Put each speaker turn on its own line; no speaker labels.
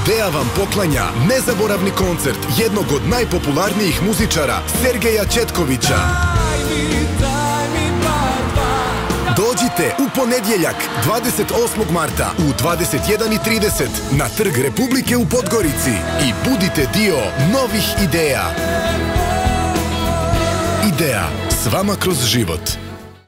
Ideja vam poklanja nezaboravni koncert jednog od najpopularnijih muzičara, Sergeja Četkovića. Dođite u ponedjeljak, 28. marta u 21:30 na Trg Republike u Podgorici i budite dio novih ideja. Ideja, s vama kroz život.